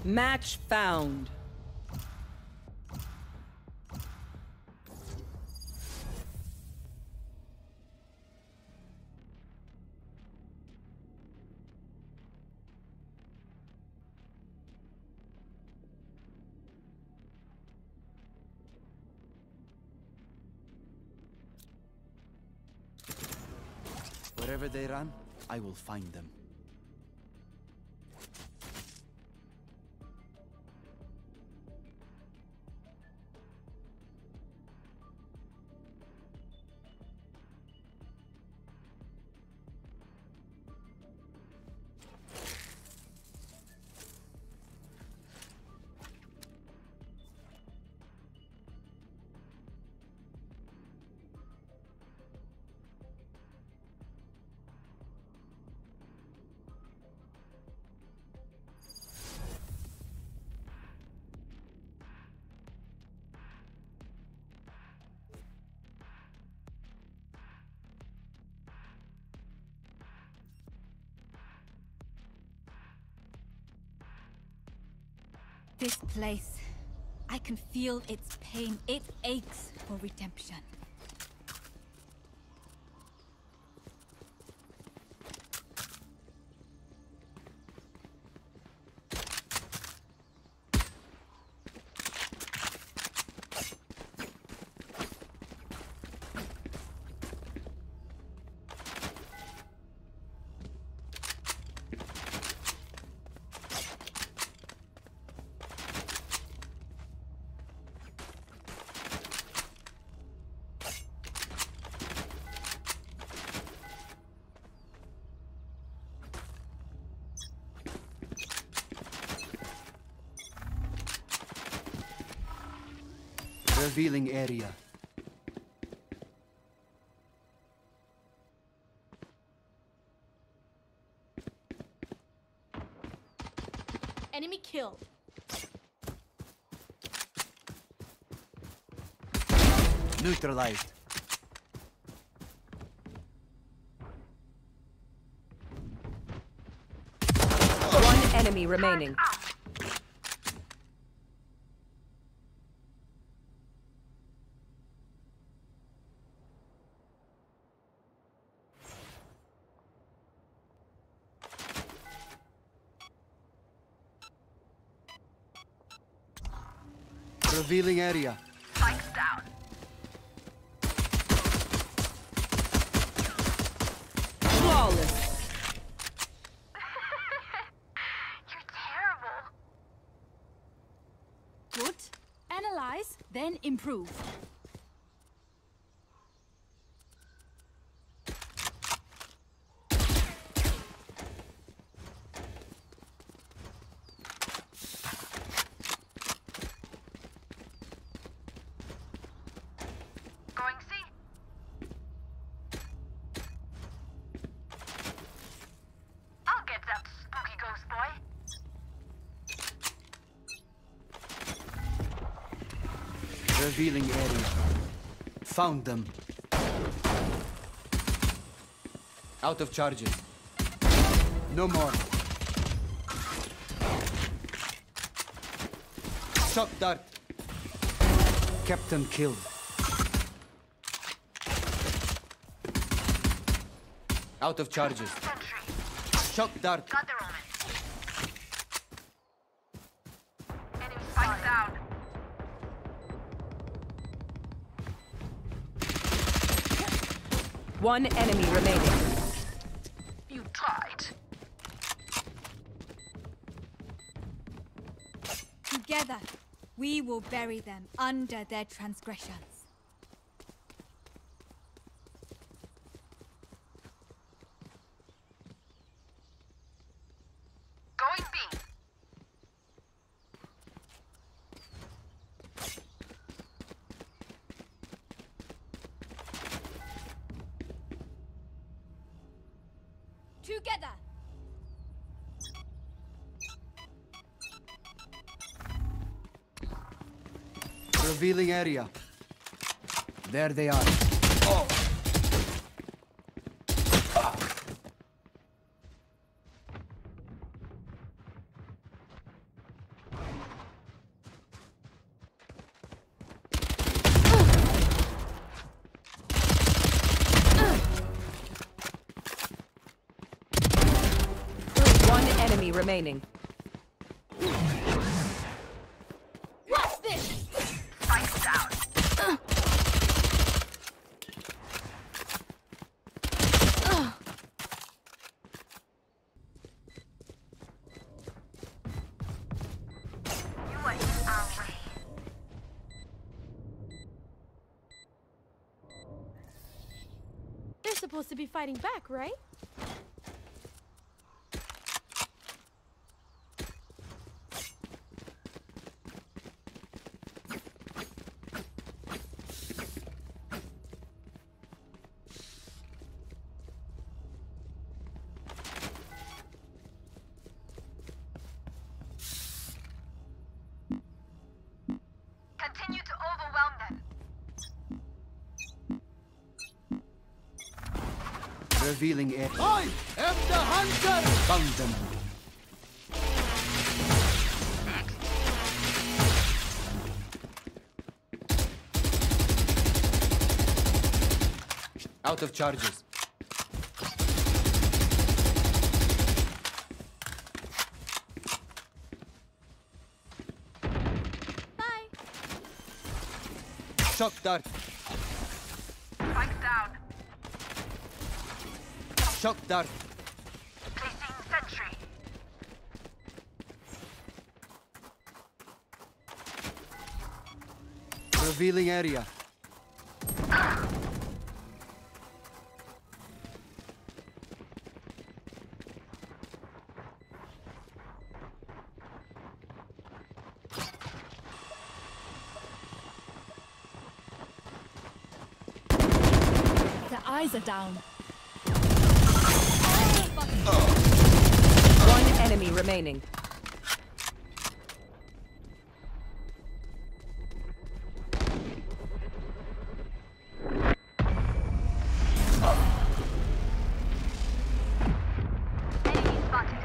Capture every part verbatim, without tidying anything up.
Match found. Wherever they run, I will find them. This place, I can feel its pain. It aches for redemption. Revealing area. Enemy killed. Neutralized. One enemy remaining. Revealing area. Spikes down. Flawless. You're terrible. Good. Analyze, then improve. Going C. I'll get that spooky ghost boy. Revealing area. Found them. Out of charges. No more. Shock dart. Captain killed. Out of charges. Sentry. Shock dart. Got their omen. Enemy spikes down. One enemy remaining. You tried. Together, we will bury them under their transgressions. Going B. Together! Revealing area. There they are. Oh. remaining. What's this? Spike down. You are in our way. They're supposed to be fighting back, right? Continue to overwhelm them. Revealing it. I am the hunter! Found them. Out of charges. Bye. Shock dart. Spike down. Shock dart. Placing sentry. Revealing area. The eyes are down. One enemy remaining. Enemy spotted.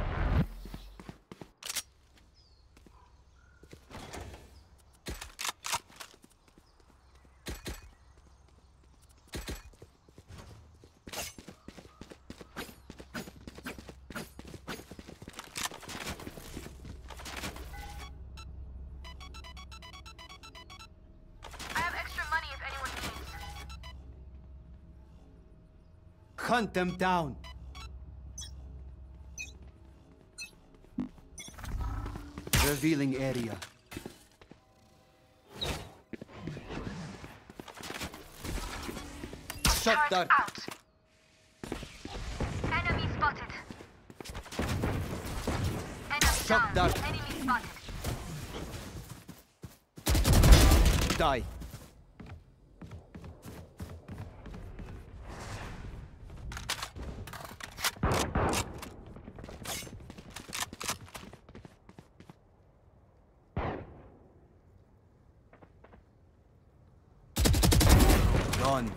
I have extra money if anyone needs. Hunt them down. Revealing area. Shot Turret dart. out. Enemy spotted. Enemy Shot down. dart. Enemy spotted. Die. Gone.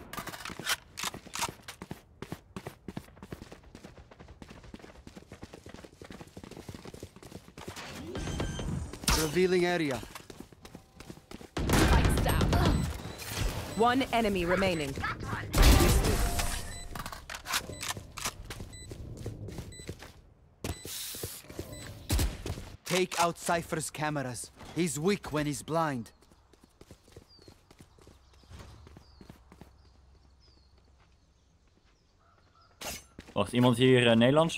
Revealing area. Spikes down. One enemy remaining. Take out Cypher's cameras. He's weak when he's blind. Wacht, iemand hier uh, Nederlands?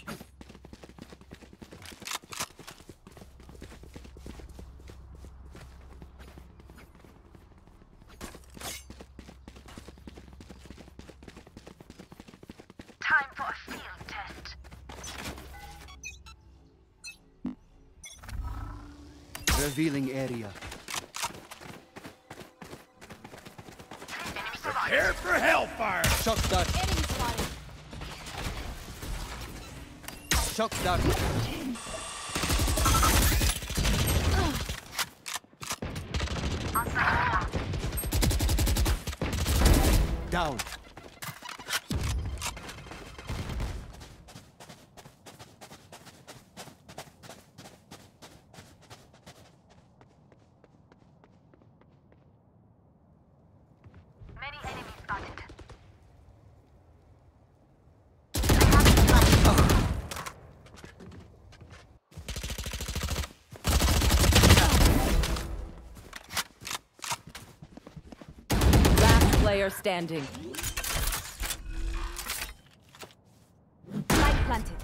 Time for a field test. Revealing area. Enemy survived. Prepare for hellfire! Shock dart. Enemy spotted. Shock dart. Down. Many enemies spotted. player standing. Light planted.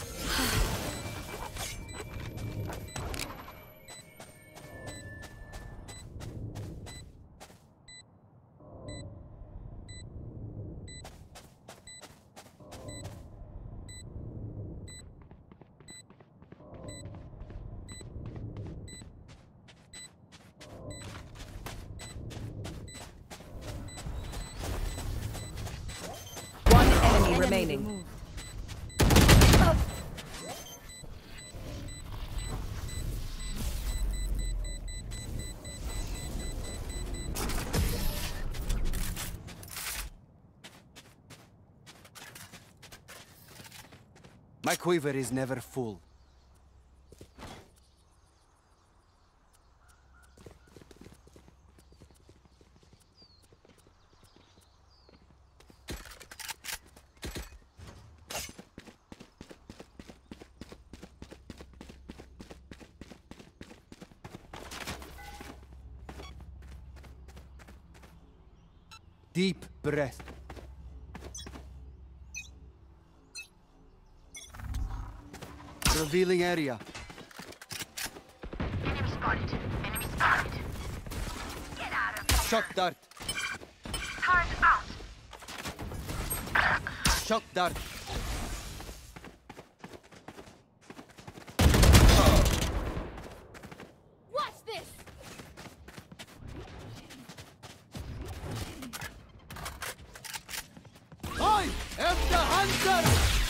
One enemy remaining. removed. My quiver is never full. Deep breath. Revealing area. Enemy spotted. Enemy spotted. Get out of here. Shock dart. Turret out. Shock dart. Watch this! I am the hunter!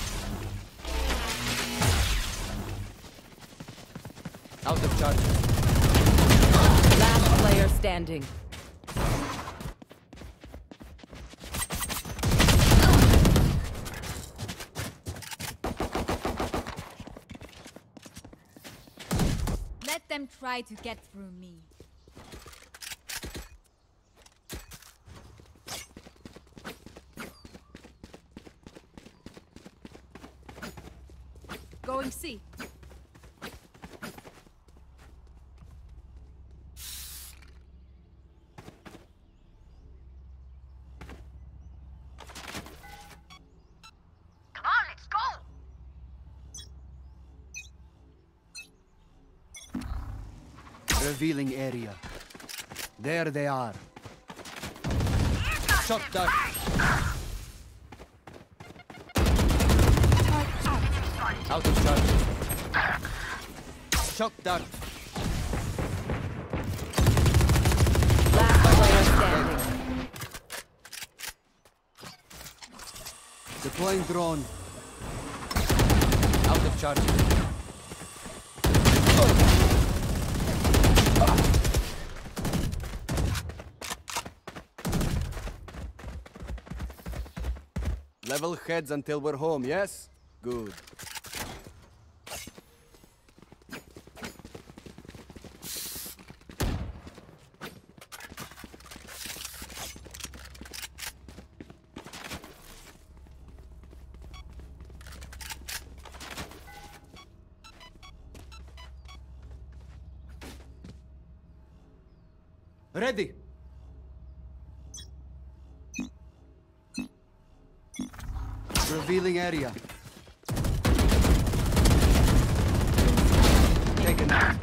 Out of charge. Last player standing. Let them try to get through me. Going C. Come on, let's go. Revealing area. There they are. Shock dart. Out of charge. Shock dart. Last player standing. Deploying drone. Out of charge. Level heads until we're home, yes? Good. Ready. Revealing area. Taken out.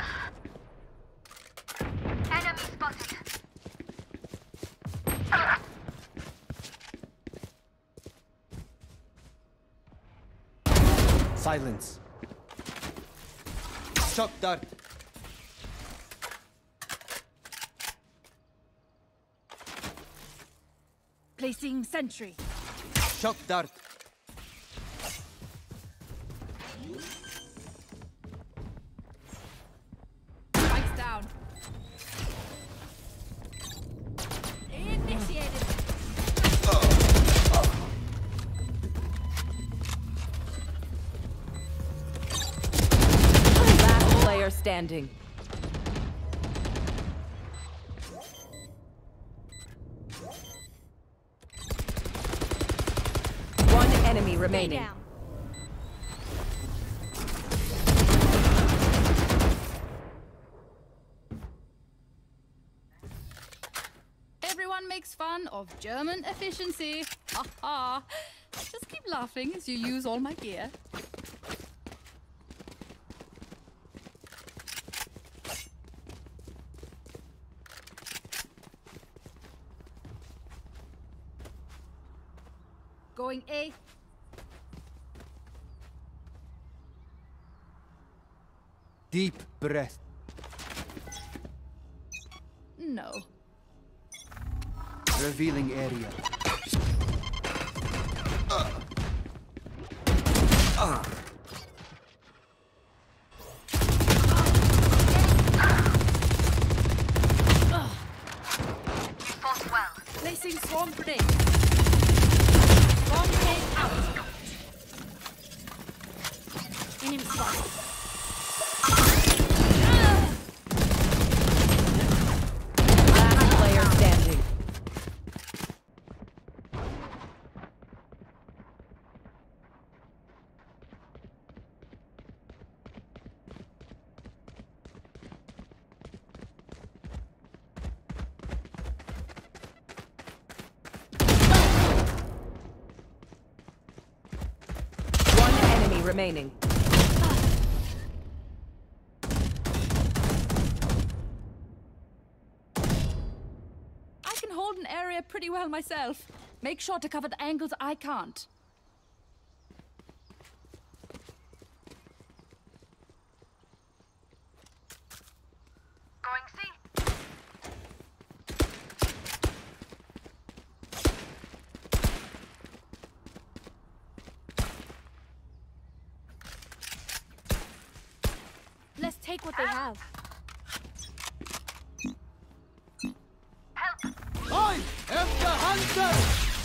Enemy spotted. Silence. Shock dart. Placing sentry. Shock dart. Spikes down. Initiated. Last player standing. One enemy Stay remaining. down. Everyone makes fun of German efficiency. Ha ha. Just keep laughing as you use all my gear. Going A. Deep breath. No. Revealing area. Placing swarm grenade. Swarm grenade out. Enemy spotted. Last player standing. One enemy remaining. I can hold an area pretty well myself. Make sure to cover the angles I can't. Going C. Let's take what they have. I am the hunter!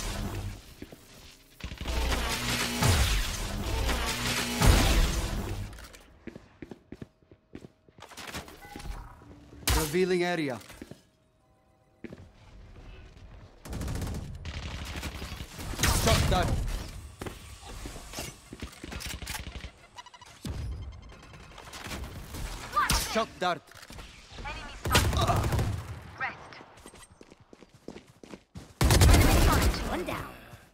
Revealing area. Shot dart. Shock dart. Enemy spotted. Rest. Enemy spotted. One down.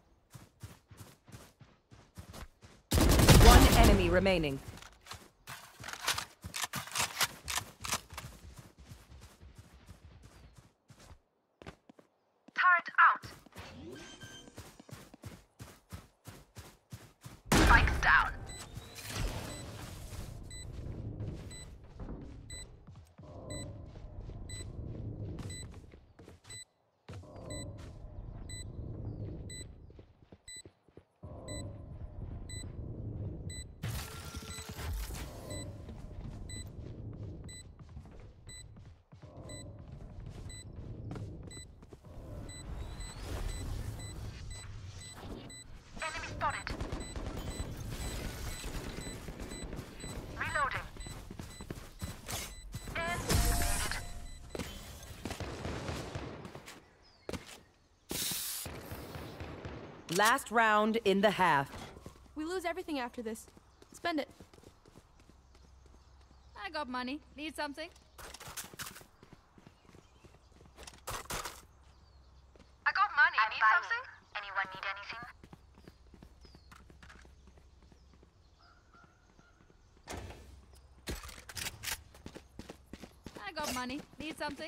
One enemy remaining. Turret out. Spikes down. Enemy spotted. Reloading. And completed. Last round in the half. We lose everything after this. Spend it. I got money. Need something? I got money. Need something? Anyone need anything? I got money. Need something?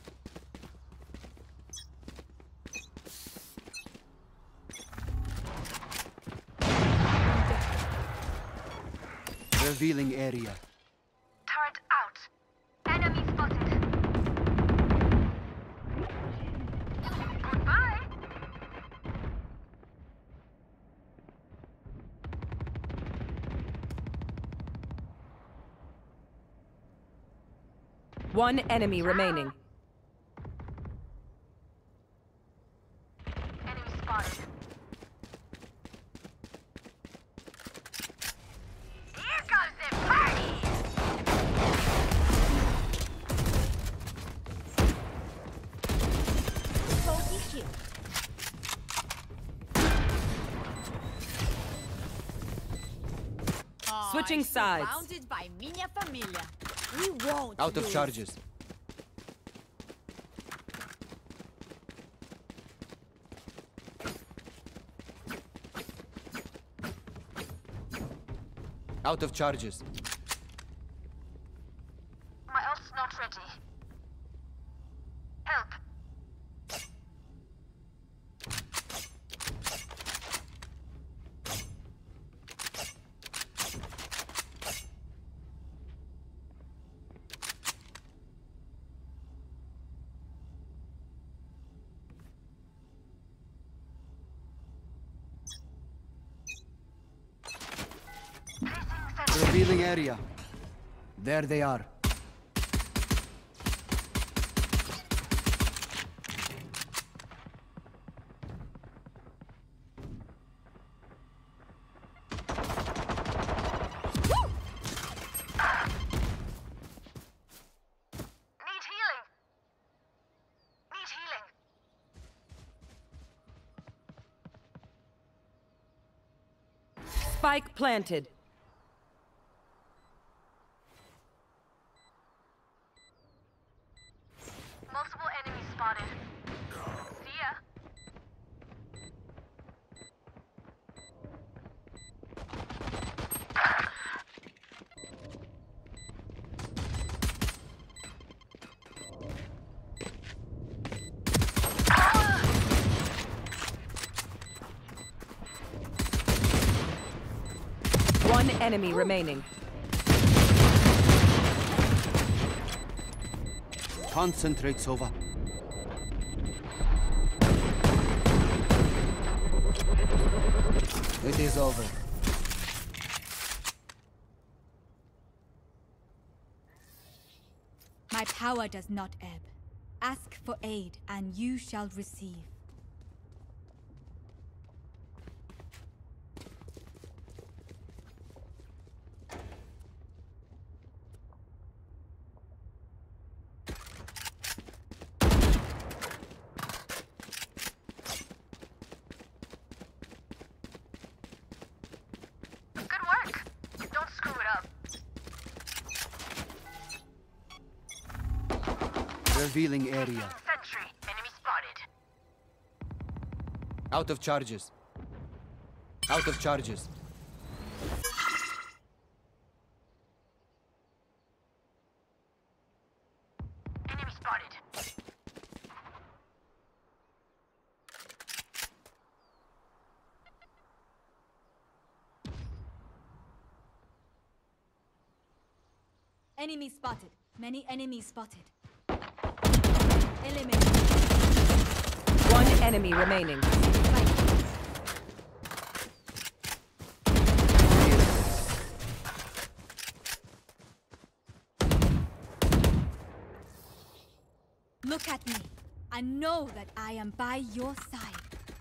Revealing area. Turret out. Enemy spotted. Goodbye. One enemy remaining. Enemy spotted. Here goes the party! Switching sides. Surrounded by minha família. We won't Out of lose. charges. Out of charges. My ult's not ready. Help. Revealing area. There they are. Need healing. Need healing. Spike planted. Multiple enemies spotted. See ya. One enemy remaining. Concentrate, Sova. It is over. My power does not ebb. Ask for aid, and you shall receive. Good work. Don't screw it up. Revealing area. Sentry. Enemy spotted. Out of charges. Out of charges. Enemy spotted. Enemy spotted. Many enemies spotted. Eliminate. One enemy remaining. Look at me. I know that I am by your side.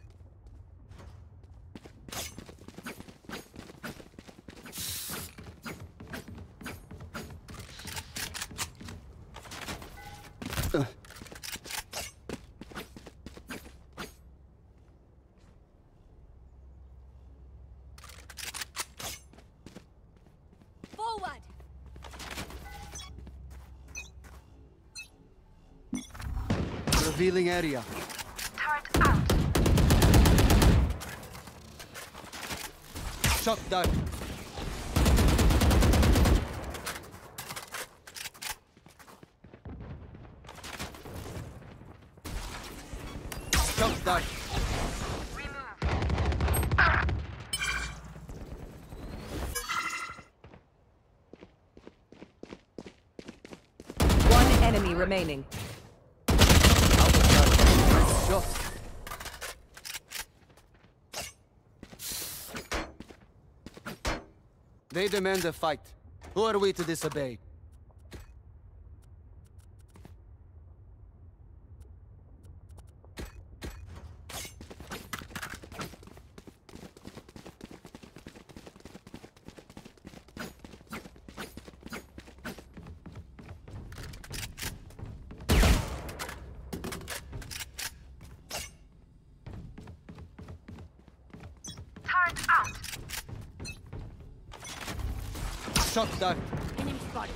Forward! Revealing area. Turret out. Shock dart. Shock dart. One enemy remaining. Shot. They demand a fight. Who are we to disobey? Turret out. Shock dart. Enemy spotted.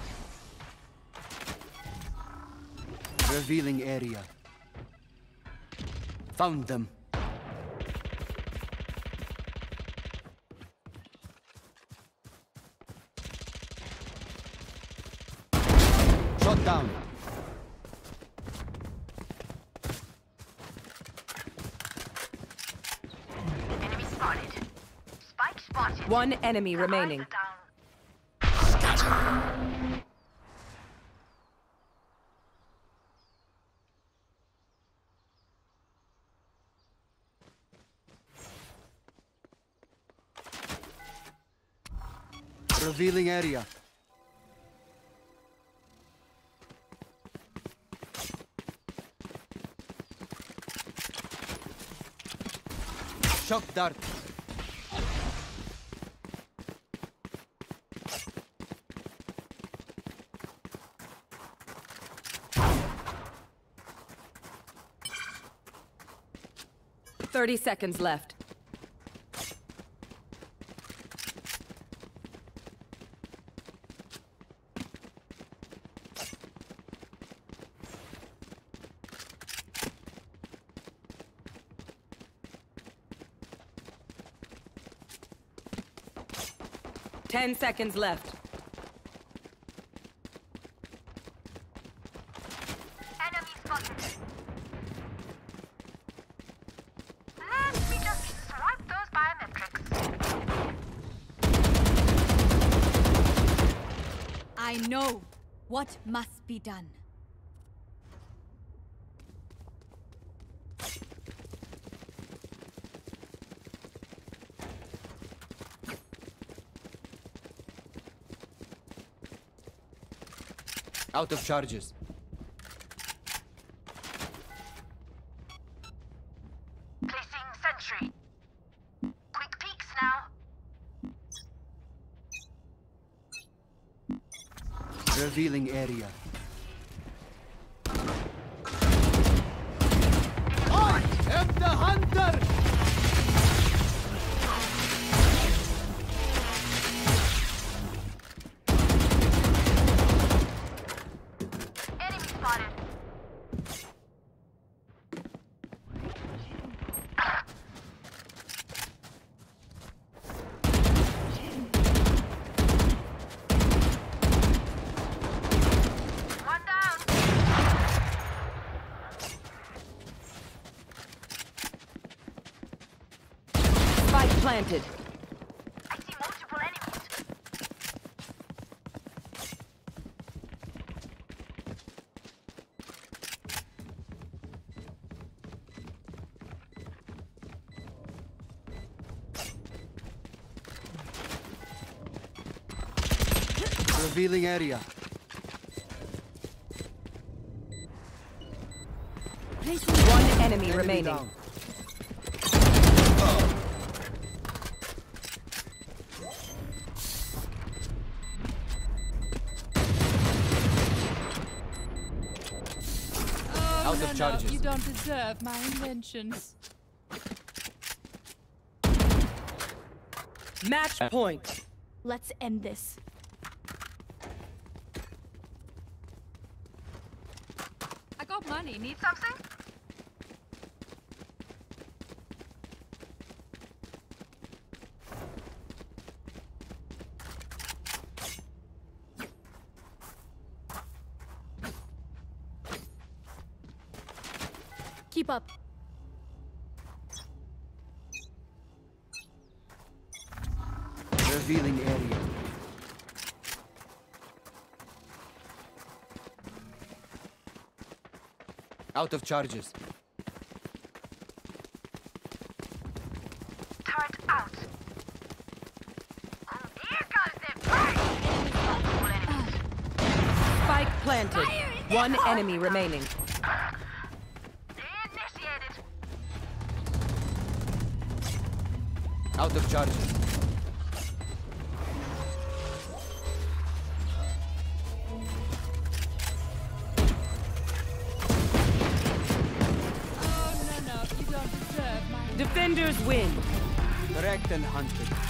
Revealing area. Found them. One enemy remaining. Revealing area. Shock dart. Thirty seconds left. Ten seconds left. Enemy spotted. Let me just swipe those biometrics. I know what must be done. Out of charges. Placing sentry. Quick peeks now. Revealing area. I am the hunter! Enemy spotted. One down. Spike planted. I see multiple enemies. Revealing area. One enemy Enemy remaining. down. Oh, Out no, of charges. No, you don't deserve my inventions. Match point. Let's end this. I got money. Need Something? Keep up. Revealing area. Out of charges. Turret out. Oh, here comes the fight. Multiple enemies. Spike planted. One enemy remaining. Initiated. Out of charges. Oh, no, no. You don't deserve my... Defenders win. Correct and hunted.